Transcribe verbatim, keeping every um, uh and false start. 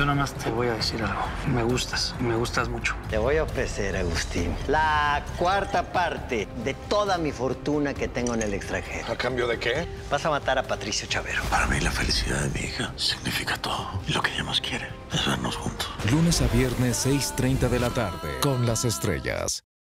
Yo nada más te voy a decir algo. Me gustas, y me gustas mucho. Te voy a ofrecer, Agustín, la cuarta parte de toda mi fortuna que tengo en el extranjero. ¿A cambio de qué? Vas a matar a Patricio Chavero. Para mí la felicidad de mi hija significa todo. Y lo que ella más quiere es vernos juntos. Lunes a viernes, seis y treinta de la tarde, con Las Estrellas.